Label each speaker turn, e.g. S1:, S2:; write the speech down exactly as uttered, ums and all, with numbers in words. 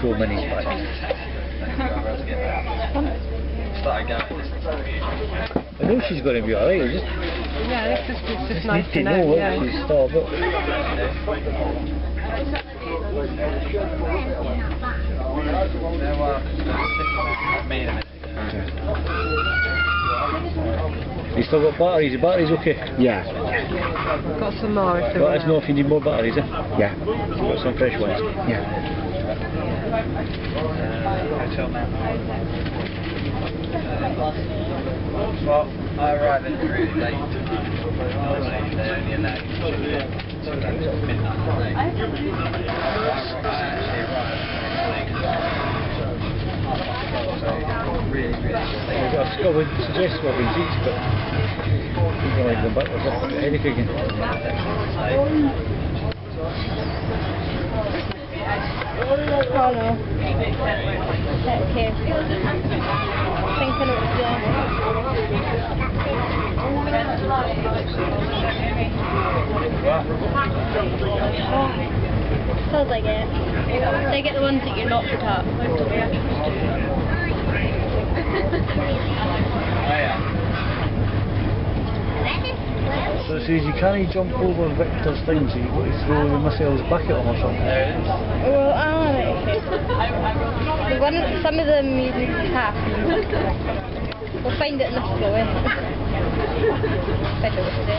S1: Pro Minis back. I know she's going to be alright, I just...
S2: Yeah, it's just, it's just
S1: just
S2: nice
S1: need
S2: to
S1: to
S2: know,
S1: know what
S2: yeah.
S1: she's still about. You still got batteries? The batteries okay?
S3: Yeah.
S2: Got some more if they
S1: Let
S2: run
S1: us know
S2: out.
S1: if you need more batteries, eh?
S3: Yeah.
S1: Got some fresh ones.
S3: Yeah.
S4: Well, I arrived in really late. Normally they're only allowed to midnight. I actually arrived really, really
S1: I've got a I would suggest swapping seats, but you can like them backwards, I've got a headache again.
S5: Oh no. Okay. I think I know what to do. Oh, sounds like it. They get the ones that you're not at.
S1: So it says you can't jump over Victor's thing, so you've got to throw the missiles back at him or something.
S5: Well, I don't know. The one, some of them you have. We'll find it in the floor. Find out what to do.